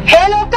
हे लोक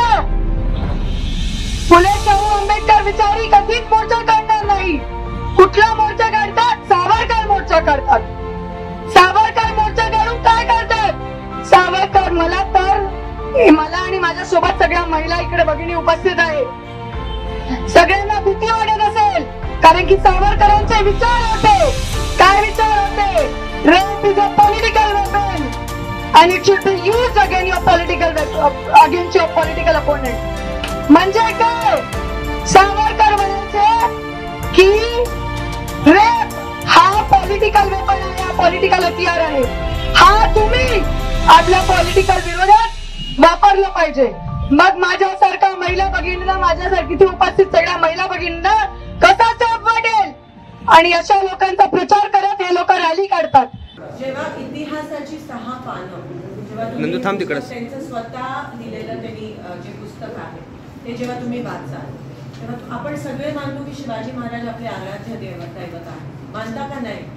फुले शाहू आंबेडकर विचारी कधीच मोर्चा काढणार नाही. कुठला मोर्चा काढतात? सावरकर मोर्चा काढतात. सावरकर मोर्चा काढून काय करतात? सावरकर मला आणि माझ्या सोबत सगळ्या महिला इकडे भगिनी उपस्थित आहे. सगळ्यांना भीती वाटत असेल कारण की सावरकरांचे विचार होते. काय विचार होते? Rape is a political weapon and it should be used against your political opponent. म्हणजे काय? सावरकर म्हणायचे की रेप हा पॉलिटिकल वेपन आहे, हा पॉलिटिकल हथियार आहे. हा तुम्ही आपल्या पॉलिटिकल विरोधात वापरलं पाहिजे. मग माझ्यासारखा महिला भगिनींना, माझ्यासारखी इथे उपस्थित सगळ्या महिला भगिनींना कसा चाप वाटेल? आणि अशा लोकांचा प्रचार करत हे लोक रॅली काढतात. जेव्हा इतिहासाची 6 पानं जेव्हा त्यांचं स्वतः लिहिलेलं त्यांनी जे पुस्तक आहे ते जेव्हा तुम्ही वाचाल तेव्हा आपण सगळे मानतो की शिवाजी महाराज आपले आराध्य दैवत आहे. मानता का नाही?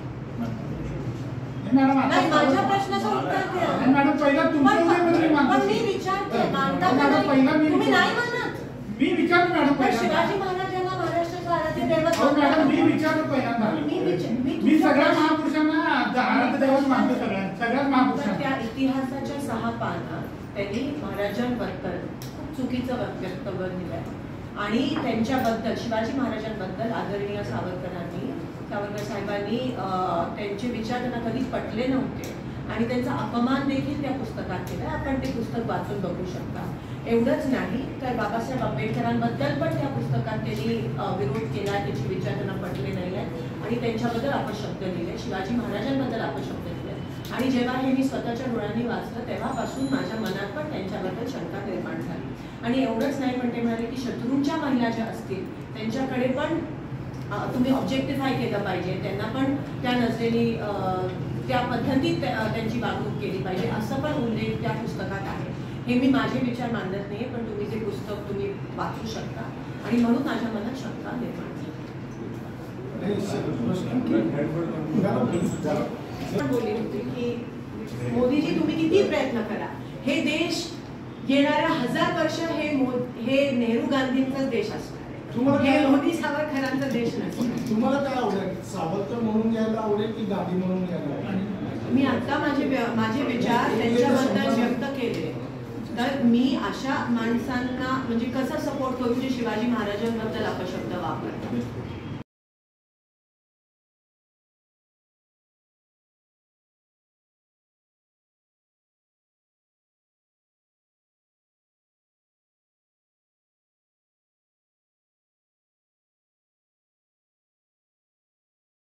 नाही, माझ्या प्रश्नाचं उत्तर द्या. पण मी विचारते, मानता का नाही? तुम्ही नाही मानत. मी विचारतो मॅडम, शिवाजी महाराजांना महाराष्ट्राचं आराध्य दैवत मॅडम मी विचारतो पहिल्यांदा. मी सगळ्या महापुरुषांना आराध्य दैवत मानतो. सगळ्याच महापुरुषांना त्या इतिहासाच्या 6 पानात त्यांनी महाराजांबद्दल खूप चुकीचं वक्तव्य दिलंय आणि त्यांच्याबद्दल, शिवाजी महाराजांबद्दल आदरणीय सावरकर साहेबांनी त्यांचे विचार त्यांना कधीच पटले नव्हते आणि त्यांचा अपमान देखील त्या पुस्तकात केला. आपण ते पुस्तक वाचून बघू शकता. एवढंच नाही तर बाबासाहेब आंबेडकरांबद्दल पण त्या पुस्तकात त्यांनी विरोध केला, त्यांचे विचार त्यांना पटले नाही आहेत आणि त्यांच्याबद्दल अपशब्द लिहिले, शिवाजी महाराजांबद्दल अपशब्द लिहिले. आणि जेव्हा हे मी स्वतःच्या डोळ्यांनी वाचलं तेव्हापासून माझ्या मनात पण त्यांच्याबद्दल शंका निर्माण झाली. आणि एवढंच नाही पण ते म्हणाले की शत्रूंच्या महिला ज्या असतील त्यांच्याकडे पण तुम्ही ऑब्जेक्टिफाय केलं पाहिजे, त्यांना पण त्या नजरेने त्या पद्धतीत त्यांची वागणूक केली पाहिजे, असं पण उल्लेख त्या पुस्तकात आहे. हे मी माझे विचार मांडत नाही, पण तुम्ही ते पुस्तक तुम्ही वाचू शकता आणि म्हणून माझ्या मनात शंका निर्माण झाली. बोलली होती की मोदीजी तुम्ही किती प्रयत्न करा, हे देश येणाऱ्या 1000 वर्ष हे नेहरू गांधींचाच देश असणार आहे, हे मोदी सावरकरांचा देश नसणार. तुम्हाला काय आवडेल, सावरकर म्हणून घ्यायला आवडेल की गांधी म्हणून घ्यायला? मी आता माझे विचार त्यांच्याबद्दल व्यक्त केले. तर मी अशा माणसांना म्हणजे कसा सपोर्ट करू जे शिवाजी महाराजांबद्दल अपशब्द वापरतात.